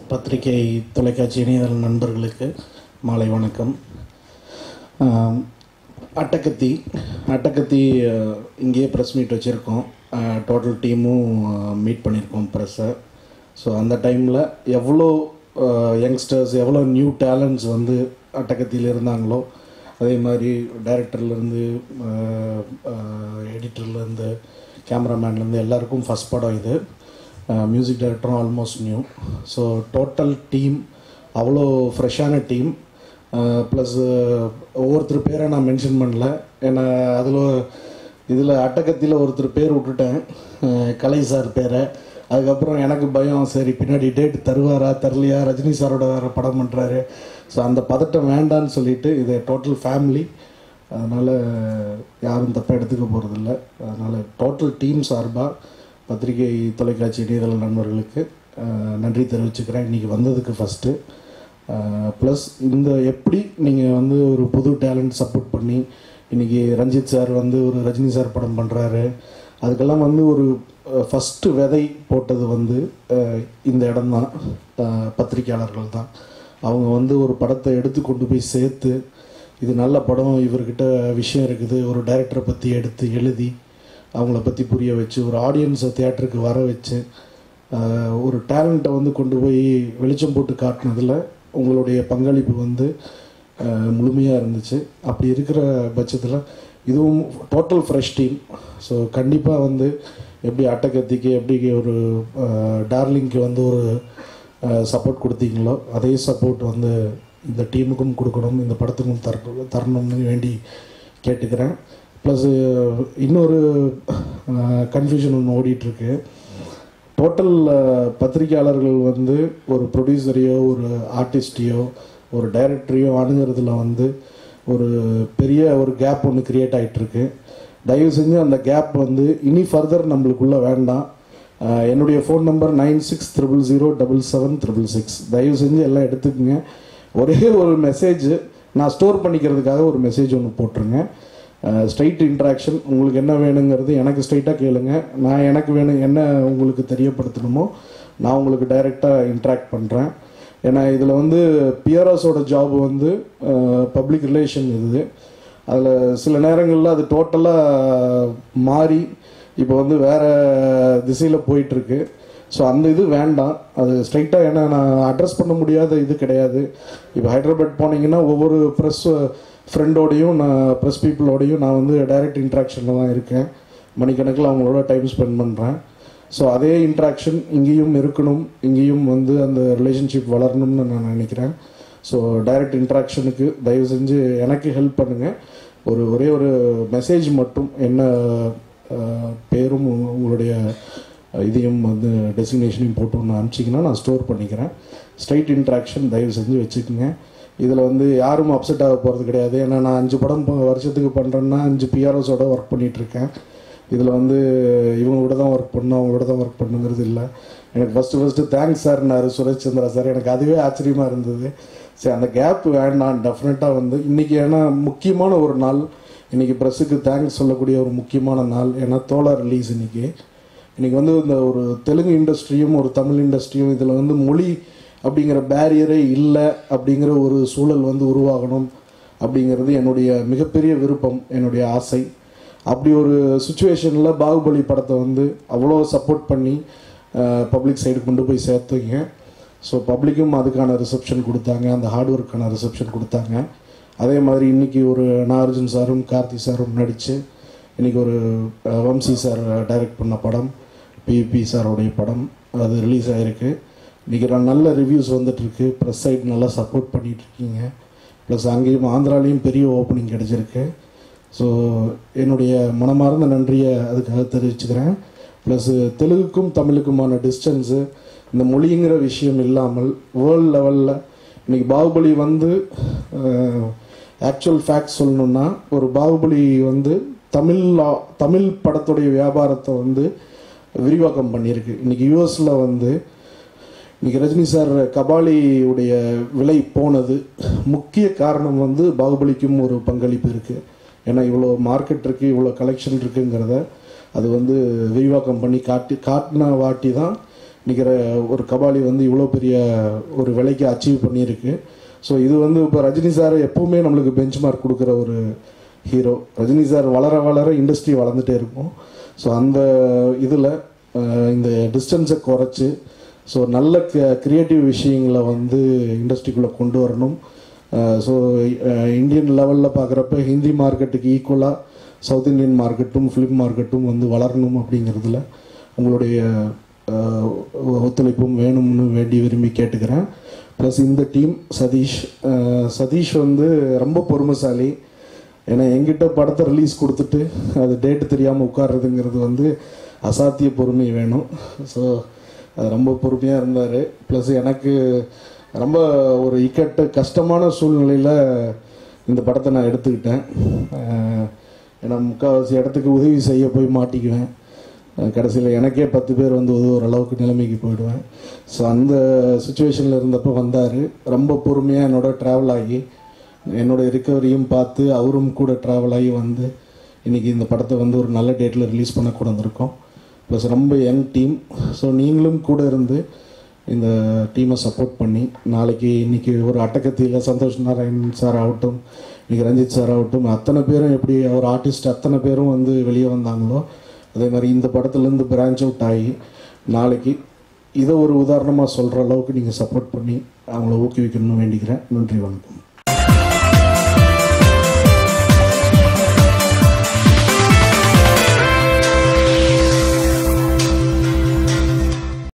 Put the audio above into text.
பத்திரிகை தொலைக்காட்சி இணையதள நண்பர்களுக்கு மாலை வணக்கம். அட்டகத்தி இங்கேயே ப்ரெஸ் மீட் வச்சுருக்கோம். டோட்டல் டீமும் மீட் பண்ணியிருக்கோம் ப்ரெஸ்ஸை. ஸோ அந்த டைமில் எவ்வளோ யங்ஸ்டர்ஸ், எவ்வளோ நியூ டேலண்ட்ஸ் வந்து அட்டகத்தியில் இருந்தாங்களோ, அதே மாதிரி டைரக்டர்லேருந்து எடிட்டர்லேருந்து கேமராமேன்லேருந்து எல்லாருக்கும் ஃபஸ்ட் படம் இது. மியூசிக் டைரக்டரும் almost new. So total team அவ்வளோ ஃப்ரெஷ்ஷான டீம். ப்ளஸ் ஒவ்வொருத்தர் பேரை நான் மென்ஷன் பண்ணல, ஏன்னா இதில் அட்டகத்தியில் ஒருத்தர் பேர் விட்டுட்டேன், கலை சார் பேரை. அதுக்கப்புறம் எனக்கு பயம், சரி பின்னாடி டேட் தருவாரா தரலையா, ரஜினி சாரோட வேறு படம் பண்ணுறாரு, ஸோ அந்த பதட்டம் வேண்டான்னு சொல்லிவிட்டு இது டோட்டல் ஃபேமிலி, அதனால் யாரும் தப்பாக எடுத்துக்க போகிறதில்ல. அதனால் டோட்டல் டீம் சார்பாக பத்திரிகை தொலைக்காட்சி இணையதள நண்பர்களுக்கு நன்றி தெரிவிச்சுக்கிறேன் இன்றைக்கி வந்ததுக்கு ஃபஸ்ட்டு. ப்ளஸ் இந்த எப்படி நீங்கள் வந்து ஒரு புது டேலண்ட் சப்போர்ட் பண்ணி இன்றைக்கி ரஞ்சித் சார் வந்து ஒரு ரஜினி சார் படம் பண்ணுறாரு, அதுக்கெல்லாம் வந்து ஒரு ஃபஸ்ட்டு விதை போட்டது வந்து இந்த இடம்தான், பத்திரிக்கையாளர்கள் தான். அவங்க வந்து ஒரு படத்தை எடுத்து கொண்டு போய் சேர்த்து, இது நல்ல படம், இவர்கிட்ட விஷயம் இருக்குது, ஒரு டைரக்டரை பற்றி எடுத்து எழுதி அவங்கள பற்றி புரிய வச்சு, ஒரு ஆடியன்ஸை தியேட்டருக்கு வர வச்சு, ஒரு டேலண்ட்டை வந்து கொண்டு போய் வெளிச்சம் போட்டு காட்டினதில் உங்களுடைய பங்களிப்பு வந்து முழுமையாக இருந்துச்சு. அப்படி இருக்கிற பட்சத்தில் இதுவும் டோட்டல் ஃப்ரெஷ் டீம். ஸோ கண்டிப்பாக வந்து எப்படி அட்டகத்திக்கு எப்படி ஒரு டார்லிங்க்கு வந்து ஒரு சப்போர்ட் கொடுத்தீங்களோ, அதே சப்போர்ட் வந்து இந்த டீமுக்கும் கொடுக்கணும், இந்த படத்துக்கும் தரணும்னு வேண்டி கேட்டுக்கிறேன். ப்ளஸ் இன்னொரு கன்ஃபியூஷன் ஒன்று ஓடிட்டுருக்கு. டோட்டல் பத்திரிக்கையாளர்கள் வந்து ஒரு ப்ரொடியூசரையோ ஒரு ஆர்டிஸ்டையோ ஒரு டைரக்டரையோ அணுகிறதுல வந்து ஒரு பெரிய ஒரு கேப் ஒன்று க்ரியேட் ஆகிட்டுருக்கு. தயவு செஞ்சு அந்த கேப் வந்து இனி ஃபர்தர் நம்மளுக்குள்ளே வேண்டாம். என்னுடைய ஃபோன் நம்பர் 9600077666. தயவு செஞ்சு எல்லாம் எடுத்துக்கோங்க. ஒரே ஒரு மெசேஜ் நான் ஸ்டோர் பண்ணிக்கிறதுக்காக ஒரு மெசேஜ் ஒன்று போட்டுருங்க. ஸ்ட்ரைட் இன்ட்ராக்ஷன், உங்களுக்கு என்ன வேணுங்கிறது எனக்கு ஸ்ட்ரைட்டாக கேளுங்க. நான் எனக்கு வேணும் என்ன உங்களுக்கு தெரியப்படுத்தணுமோ நான் உங்களுக்கு டைரெக்டாக இன்ட்ராக்ட் பண்ணுறேன். ஏன்னா இதில் வந்து பிஆர்ஓஸோட ஜாப் வந்து பப்ளிக் ரிலேஷன் இது. அதில் சில நேரங்களில் அது டோட்டலாக மாறி இப்போ வந்து வேறு திசையில் போயிட்டுருக்கு. ஸோ அந்த இது வேண்டாம், அது ஸ்ட்ரைட்டாக ஏன்னா நான் அட்ரஸ் பண்ண முடியாத இது கிடையாது. இப்போ ஹைதராபாத் போனீங்கன்னா ஒவ்வொரு ப்ரெஸ் ஃப்ரெண்டோடையும் நான் ப்ரெஸ் பீப்புளோடையும் நான் வந்து டைரக்ட் இன்ட்ராக்ஷனில் தான் இருக்கேன். மணிக்கணக்கில் அவங்களோட டைம் ஸ்பெண்ட் பண்ணுறேன். ஸோ அதே இன்ட்ராக்ஷன் இங்கேயும் இருக்கணும், இங்கேயும் வந்து அந்த ரிலேஷன்ஷிப் வளரணும்னு நான் நினைக்கிறேன். ஸோ டைரக்ட் இன்ட்ராக்ஷனுக்கு தயவு செஞ்சு எனக்கு ஹெல்ப் பண்ணுங்கள். ஒரே ஒரு மெசேஜ் மட்டும், என்ன பேரும் உங்களுடைய இதையும் வந்து டெசிக்னேஷனையும் போட்டு ஒன்று அனுப்பிச்சிங்கன்னா நான் ஸ்டோர் பண்ணிக்கிறேன். ஸ்ட்ரைட் இன்ட்ராக்ஷன் தயவு செஞ்சு வச்சுக்கோங்க. இதில் வந்து யாரும் அப்செட் ஆக போகிறது கிடையாது. ஏன்னா நான் 5 படம் வருஷத்துக்கு பண்ணுறேன்னா 5 பிஆர்ஓஸோட ஒர்க் பண்ணிகிட்ருக்கேன். இதில் வந்து இவங்களோட தான் ஒர்க் பண்ணணும், அவங்களோட தான் ஒர்க் பண்ணுங்கிறது இல்லை. எனக்கு ஃபஸ்ட்டு தேங்க்ஸ் சார்னாரு சுரேஷ் சந்திரா சார். எனக்கு அதுவே ஆச்சரியமாக இருந்தது. சரி, அந்த கேப் வேண்டாம், டெஃபினட்டாக வந்து இன்றைக்கி ஏன்னா முக்கியமான ஒரு நாள், இன்றைக்கி ப்ரெஸ்ஸுக்கு தேங்க்ஸ் சொல்லக்கூடிய ஒரு முக்கியமான நாள். ஏன்னா தோலா ரிலீஸ் இன்றைக்கி வந்து இந்த ஒரு தெலுங்கு இண்டஸ்ட்ரியும் ஒரு தமிழ் இண்டஸ்ட்ரியும் இதில் வந்து மொழி அப்படிங்கிற பேரியரே இல்லை அப்படிங்கிற ஒரு சூழல் வந்து உருவாகணும் அப்படிங்கிறது என்னுடைய மிகப்பெரிய விருப்பம், என்னுடைய ஆசை. அப்படி ஒரு சுச்சுவேஷனில் பாகுபலி படத்தை வந்து அவ்வளோ சப்போர்ட் பண்ணி பப்ளிக் சைடு கொண்டு போய் சேர்த்துங்க. ஸோ பப்ளிக்கும் அதுக்கான ரிசப்ஷன் கொடுத்தாங்க, அந்த ஹார்ட் ஒர்க்கான ரிசப்ஷன் கொடுத்தாங்க. அதே மாதிரி இன்றைக்கி ஒரு நாகார்ஜுன் சாரும் கார்த்தி சாரும் நடித்து இன்றைக்கி ஒரு வம்சி சார் டைரக்ட் பண்ண படம், பிபி சாரோடைய படம், அது ரிலீஸ் ஆகிருக்கு. இன்றைக்கி நல்ல ரிவ்யூஸ் வந்துட்டுருக்கு. ப்ரெஸ் சைட் நல்லா சப்போர்ட் பண்ணிகிட்ருக்கீங்க. ப்ளஸ் அங்கேயும் ஆந்திராலேயும் பெரிய ஓப்பனிங் கிடச்சிருக்கு. ஸோ என்னுடைய மனமார்ந்த நன்றியை அதுக்காக தெரிவிச்சுக்கிறேன். ப்ளஸ் தெலுங்குக்கும் தமிழுக்குமான டிஸ்டன்ஸு, இந்த மொழிங்கிற விஷயம் இல்லாமல் வேர்ல்டு லெவலில் இன்றைக்கி பாகுபலி வந்து ஆக்சுவல் ஃபேக்ட் சொல்லணுன்னா, ஒரு பாகுபலி வந்து தமிழ் படத்துடைய வியாபாரத்தை வந்து விரிவாக்கம் பண்ணியிருக்கு. இன்றைக்கி யூஎஸில் வந்து இன்றைக்கி ரஜினி சார் கபாலியுடைய விலை போனது முக்கிய காரணம் வந்து பாகுபலிக்கும் ஒரு பங்களிப்பு இருக்குது. ஏன்னா இவ்வளோ மார்க்கெட் இருக்குது, இவ்வளோ கலெக்ஷன் இருக்குங்கிறத அது வந்து விரிவாக்கம் பண்ணி காட்டின வாட்டி தான் நிற்கிற ஒரு கபாலி வந்து இவ்வளோ பெரிய ஒரு விலைக்கு அச்சீவ் பண்ணியிருக்கு. ஸோ இது வந்து இப்போ ரஜினி சார் எப்பவுமே நம்மளுக்கு பெஞ்ச் மார்க் கொடுக்குற ஒரு ஹீரோ. ரஜினி சார் வளர வளர இண்டஸ்ட்ரி வளர்ந்துட்டே இருக்கும். ஸோ அந்த இதில் இந்த டிஸ்டன்ஸை குறைச்சி ஸோ நல்ல க்ரியேட்டிவ் விஷயங்களை வந்து இண்டஸ்ட்ரிக்குள்ளே கொண்டு வரணும். ஸோ இந்தியன் லெவலில் பார்க்குறப்ப ஹிந்தி மார்க்கெட்டுக்கு ஈக்குவலாக சவுத் இந்தியன் மார்க்கெட்டும் ஃபிலிம் மார்க்கெட்டும் வந்து வளரணும் அப்படிங்கிறதுல உங்களுடைய ஒத்துழைப்பும் வேணும்னு விரும்பி கேட்டுக்கிறேன். ப்ளஸ் இந்த டீம் சதீஷ் வந்து ரொம்ப பொறுமைசாலி. ஏன்னா எங்கிட்ட படத்தை ரிலீஸ் கொடுத்துட்டு அது டேட்டு தெரியாமல் உட்கார்றதுங்கிறது வந்து அசாத்திய பொறுமை வேணும். ஸோ அது ரொம்ப பொறுமையாக இருந்தார். ப்ளஸ் எனக்கு ரொம்ப ஒரு கஷ்டமான சூழ்நிலையில் இந்த படத்தை நான் எடுத்துக்கிட்டேன். ஏன்னா முக்கால்வாசி இடத்துக்கு உதவி செய்ய போய் மாட்டிக்குவேன். கடைசியில் எனக்கே 10 பேர் வந்து உதவுற அளவுக்கு நிலைமைக்கு போயிடுவேன். ஸோ அந்த சுச்சுவேஷனில் இருந்தப்போ வந்தார். ரொம்ப பொறுமையாக என்னோட ட்ராவல் ஆகி என்னோடய ரிக்கவரியும் பார்த்து அவரும் கூட ட்ராவல் ஆகி வந்து இன்றைக்கி இந்த படத்தை வந்து ஒரு நல்ல டேட்டில் ரிலீஸ் பண்ண கூட வந்திருக்கோம். ப்ளஸ் ரொம்ப யங் டீம். ஸோ நீங்களும் கூட இருந்து இந்த டீமை சப்போர்ட் பண்ணி இன்றைக்கி ஒரு அட்டகத்தியில் சந்தோஷ் நாராயண் சார் ஆகட்டும், இன்றைக்கி ரஞ்சித் சார் ஆகட்டும், அத்தனை பேரும் எப்படி ஒரு ஆர்டிஸ்ட் அத்தனை பேரும் வந்து வெளியே வந்தாங்களோ அதே மாதிரி இந்த படத்துலேருந்து பிரான்ச் அவுட் ஆகி நாளைக்கு இதை ஒரு உதாரணமாக சொல்கிற அளவுக்கு நீங்கள் சப்போர்ட் பண்ணி அவங்கள ஊக்குவிக்கணும்னு வேண்டிக்கிறேன். நன்றி, வணக்கம்.